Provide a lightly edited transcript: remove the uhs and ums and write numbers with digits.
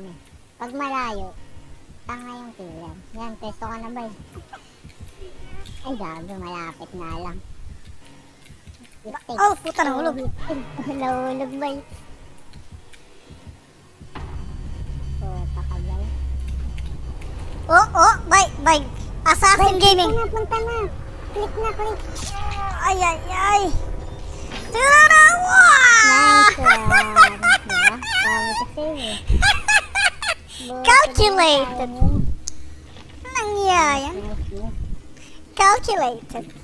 kami. Pag malayo, tanga yung killer. Yan, pesto ka na ba eh? Ay, gago, malapit na lang. Oh, puta, nahulog. Nahulog ba eh? Puta ka ba eh? Oh, bye. Assassin Gaming. Punta na. Click na, click. Ay. Tira na! Nice one. Diba? Sabi ko sa'yo eh. Calculated. Nangyayang. Nice. Calculated.